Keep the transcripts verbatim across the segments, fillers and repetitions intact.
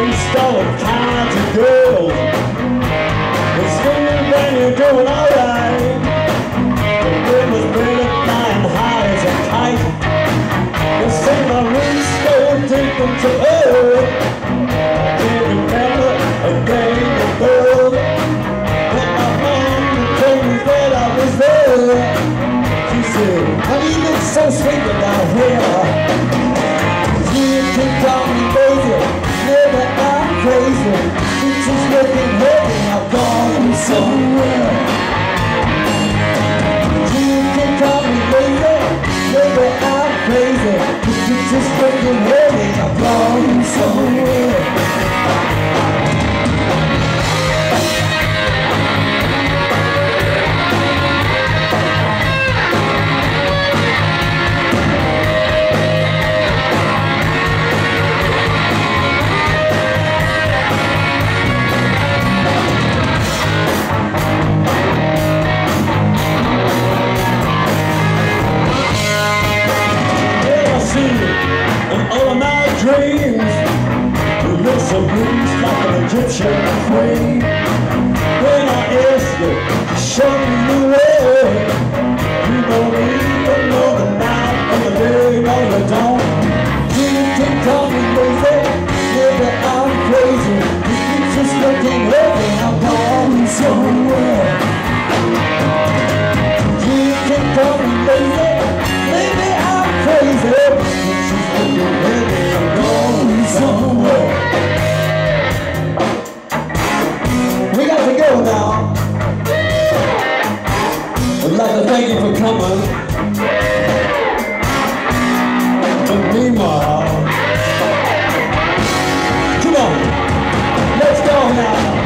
chased all kinds of girls. It seems when you're doing alright, the wind was really flying high as a kite. They say my roots go deep into earth. I can't remember a day in the world when my mom told me that I was there. She said, honey, you look so sweet without hair. You can call me baby, never I'm crazy. It's just looking heavy, I've gone somewhere. You can call me baby, never I'm crazy. It's just looking heavy, I've gone somewhere. Dreams, you look so bruised like an Egyptian queen. When I ask you to show me the way, you don't even know the night or the day, no you don't. You can call me crazy, maybe I'm crazy. You just looking heavy, I'm going somewhere. You can call me crazy, maybe I'm crazy. You just looking heavy, somewhere. We got to go now. I'd like to thank you for coming. And meanwhile, come on, let's go now.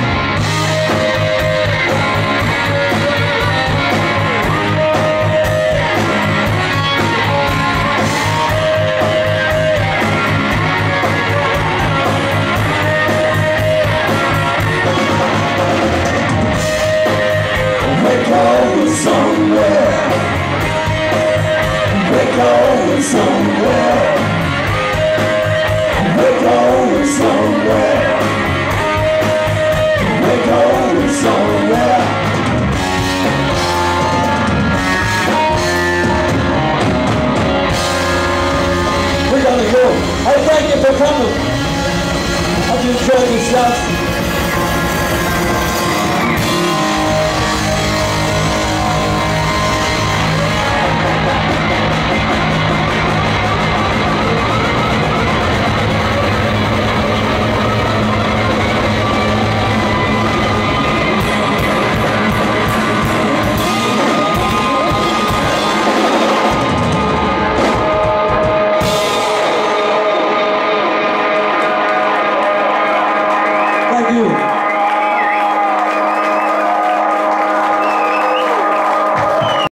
Somewhere, we're going somewhere, we're going somewhere, we're going somewhere. We gotta go. Hey, thank you for coming. I just enjoyed the shots. Thank you.